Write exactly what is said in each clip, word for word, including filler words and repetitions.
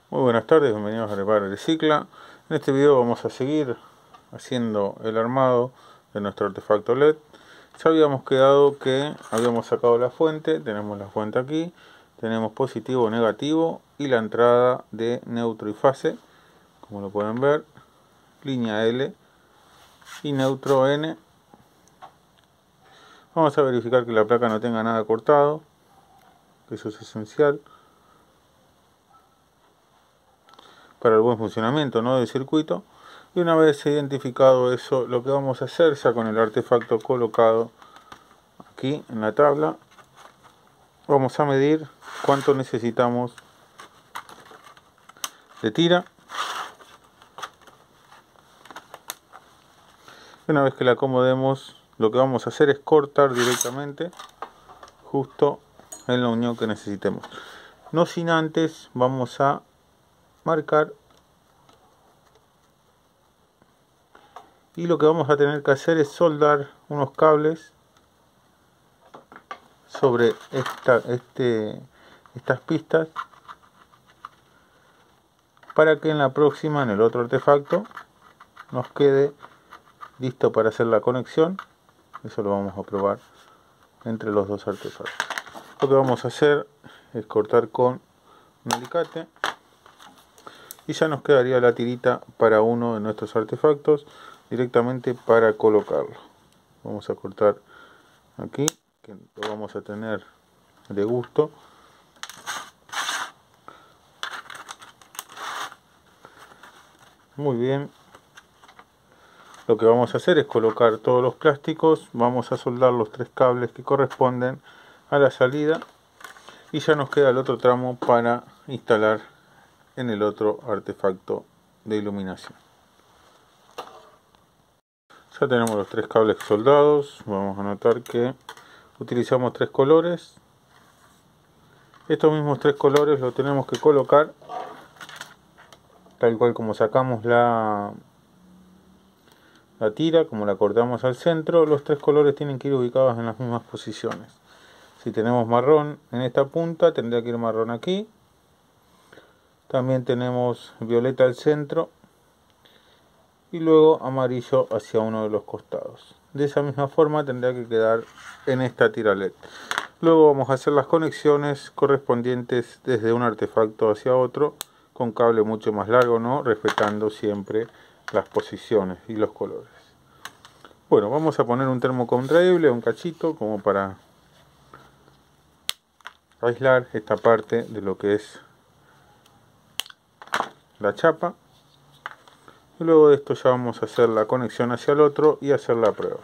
Muy buenas tardes, bienvenidos a Repara Recicla. En este video vamos a seguir haciendo el armado de nuestro artefacto L E D. Ya habíamos quedado que habíamos sacado la fuente, tenemos la fuente aquí, tenemos positivo, negativo y la entrada de neutro y fase, como lo pueden ver, línea L y neutro N. Vamos a verificar que la placa no tenga nada cortado, que eso es esencial para el buen funcionamiento, ¿no?, del circuito. Y una vez identificado eso, lo que vamos a hacer, ya con el artefacto colocado aquí en la tabla, vamos a medir cuánto necesitamos de tira. Una vez que la acomodemos, lo que vamos a hacer es cortar directamente justo en la unión que necesitemos, no sin antes vamos a marcar, y lo que vamos a tener que hacer es soldar unos cables sobre esta, este, estas pistas, para que en la próxima, en el otro artefacto, nos quede listo para hacer la conexión. Eso lo vamos a probar entre los dos artefactos. Lo que vamos a hacer es cortar con un alicate y ya nos quedaría la tirita para uno de nuestros artefactos directamente para colocarlo. Vamos a cortar aquí, que lo vamos a tener de gusto. Muy bien. Lo que vamos a hacer es colocar todos los plásticos, vamos a soldar los tres cables que corresponden a la salida y ya nos queda el otro tramo para instalar en el otro artefacto de iluminación. Ya tenemos los tres cables soldados. Vamos a notar que utilizamos tres colores. Estos mismos tres colores los tenemos que colocar tal cual como sacamos la, la tira, como la cortamos al centro. Los tres colores tienen que ir ubicados en las mismas posiciones. Si tenemos marrón en esta punta, tendría que ir marrón aquí. También tenemos violeta al centro y luego amarillo hacia uno de los costados. De esa misma forma tendría que quedar en esta tira L E D. Luego vamos a hacer las conexiones correspondientes desde un artefacto hacia otro con cable mucho más largo, ¿no?, respetando siempre las posiciones y los colores. Bueno, vamos a poner un termo contraíble, un cachito, como para aislar esta parte de lo que es la chapa, y luego de esto ya vamos a hacer la conexión hacia el otro y hacer la prueba.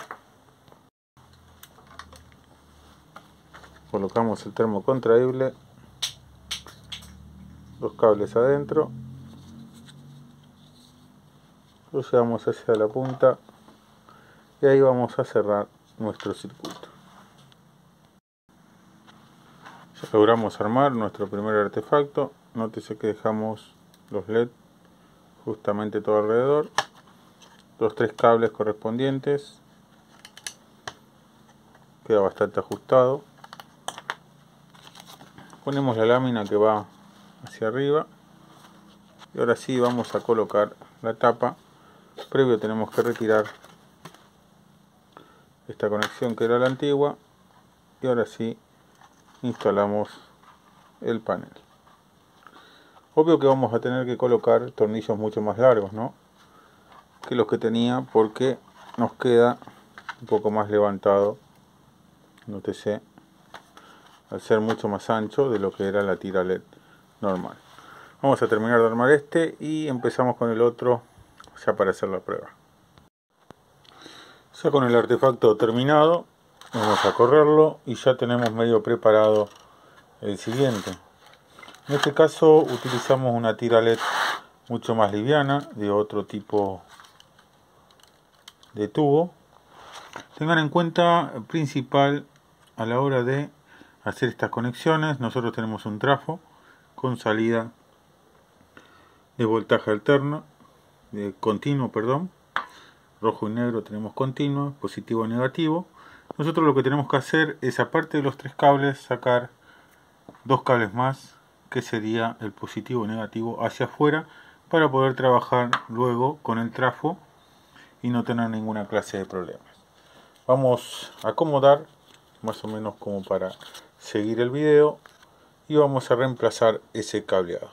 Colocamos el termo contraíble, los cables adentro, lo llevamos hacia la punta y ahí vamos a cerrar nuestro circuito. Ya logramos armar nuestro primer artefacto. Nótese que dejamos los L E D justamente todo alrededor, los tres cables correspondientes, queda bastante ajustado. Ponemos la lámina que va hacia arriba y ahora sí vamos a colocar la tapa. Previo tenemos que retirar esta conexión que era la antigua y ahora sí instalamos el panel. Obvio que vamos a tener que colocar tornillos mucho más largos, ¿no?, que los que tenía, porque nos queda un poco más levantado, nótese, al ser mucho más ancho de lo que era la tira L E D normal. Vamos a terminar de armar este y empezamos con el otro ya para hacer la prueba. Ya con el artefacto terminado, vamos a correrlo y ya tenemos medio preparado el siguiente. En este caso utilizamos una tira L E D mucho más liviana, de otro tipo de tubo. Tengan en cuenta, principal a la hora de hacer estas conexiones, nosotros tenemos un trafo con salida de voltaje alterno, de continuo, perdón, rojo y negro tenemos continuo, positivo y negativo. Nosotros lo que tenemos que hacer es, aparte de los tres cables, sacar dos cables más que sería el positivo y negativo hacia afuera, para poder trabajar luego con el trafo y no tener ninguna clase de problemas. Vamos a acomodar más o menos como para seguir el video y vamos a reemplazar ese cableado.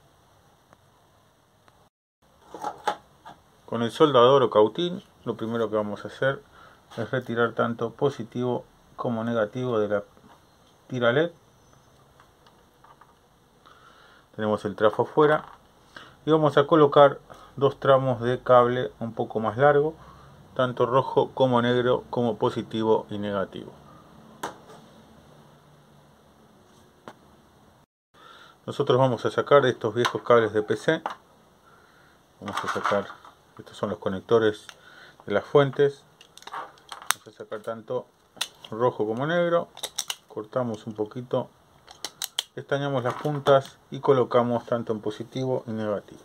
Con el soldador o cautín, lo primero que vamos a hacer es retirar tanto positivo como negativo de la tira L E D. Tenemos el trafo afuera y vamos a colocar dos tramos de cable un poco más largo, tanto rojo como negro, como positivo y negativo. Nosotros vamos a sacar estos viejos cables de P C. Vamos a sacar, estos son los conectores de las fuentes. Vamos a sacar tanto rojo como negro. Cortamos un poquito, estañamos las puntas y colocamos tanto en positivo y negativo.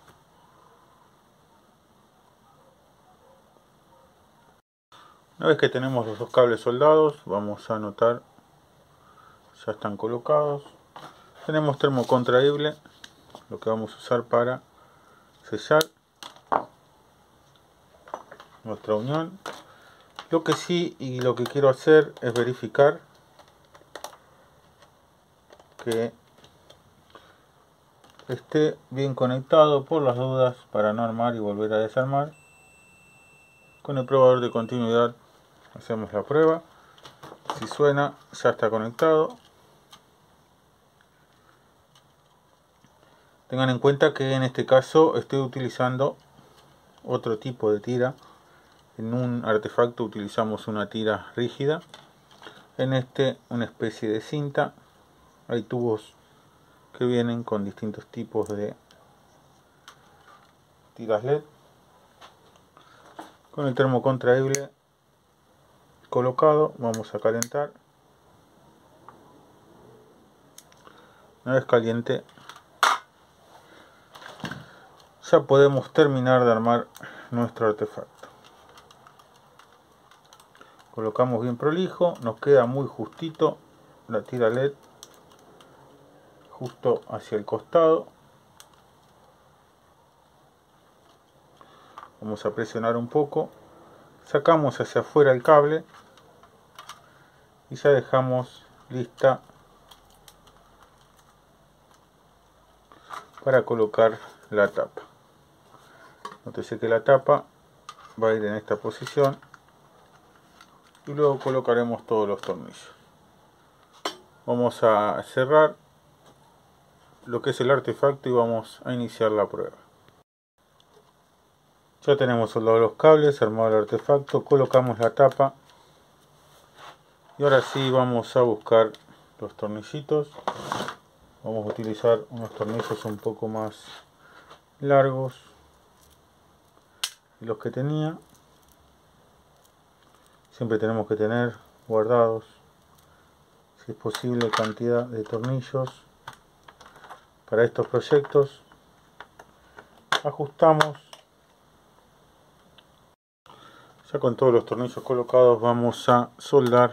Una vez que tenemos los dos cables soldados, vamos a notar, ya están colocados. Tenemos termocontraíble, lo que vamos a usar para sellar nuestra unión. Lo que sí y lo que quiero hacer es verificar que esté bien conectado, por las dudas, para no armar y volver a desarmar. Con el probador de continuidad hacemos la prueba. Si suena, ya está conectado. Tengan en cuenta que en este caso estoy utilizando otro tipo de tira. En un artefacto utilizamos una tira rígida, en este una especie de cinta. Hay tubos que vienen con distintos tipos de tiras L E D. Con el termocontraíble colocado, vamos a calentar. Una vez caliente, ya podemos terminar de armar nuestro artefacto. Colocamos bien prolijo, nos queda muy justito la tira L E D, justo hacia el costado. Vamos a presionar un poco, sacamos hacia afuera el cable y ya dejamos lista para colocar la tapa. Nótese que la tapa va a ir en esta posición y luego colocaremos todos los tornillos. Vamos a cerrar lo que es el artefacto y vamos a iniciar la prueba. Ya tenemos soldados los cables, armado el artefacto, colocamos la tapa y ahora sí vamos a buscar los tornillitos. Vamos a utilizar unos tornillos un poco más largos de los que tenía. Siempre tenemos que tener guardados, si es posible, cantidad de tornillos para estos proyectos. Ajustamos. Ya con todos los tornillos colocados vamos a soldar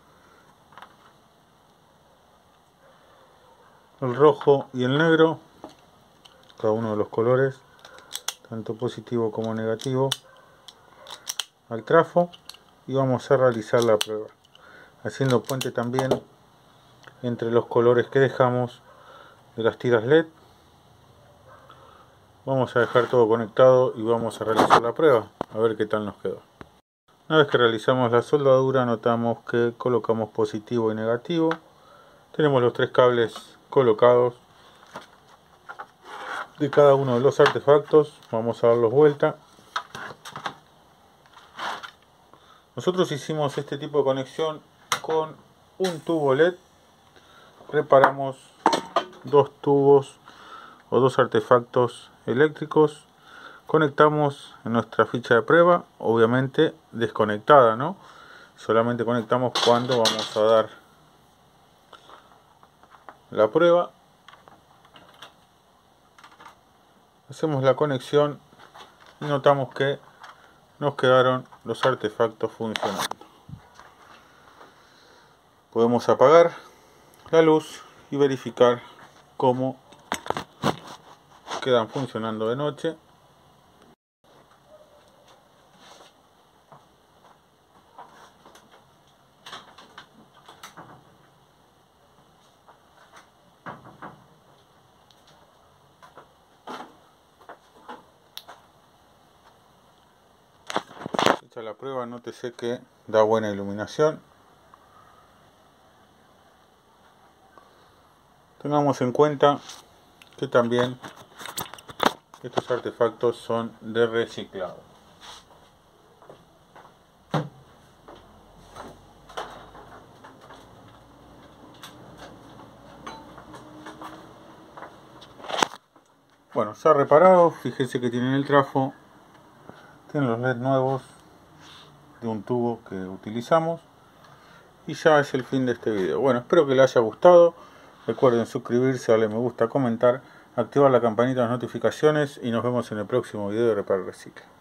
el rojo y el negro, cada uno de los colores, tanto positivo como negativo, al trafo, y vamos a realizar la prueba haciendo puente también entre los colores que dejamos de las tiras L E D. Vamos a dejar todo conectado y vamos a realizar la prueba a ver qué tal nos quedó. Una vez que realizamos la soldadura, notamos que colocamos positivo y negativo. Tenemos los tres cables colocados de cada uno de los artefactos. Vamos a darlos vuelta. Nosotros hicimos este tipo de conexión con un tubo L E D. Reparamos dos tubos o dos artefactos eléctricos. Conectamos en nuestra ficha de prueba, obviamente desconectada, ¿no? Solamente conectamos cuando vamos a dar la prueba. Hacemos la conexión y notamos que nos quedaron los artefactos funcionando. Podemos apagar la luz y verificar cómo quedan funcionando de noche. Hecha la prueba, nótese que da buena iluminación. Tengamos en cuenta que también estos artefactos son de reciclado. Bueno, ya reparado, fíjense que tienen el trafo, tienen los L E D nuevos de un tubo que utilizamos y ya es el fin de este video. Bueno, espero que les haya gustado. Recuerden suscribirse, darle me gusta, comentar, activar la campanita de las notificaciones y nos vemos en el próximo video de Repar Recicla.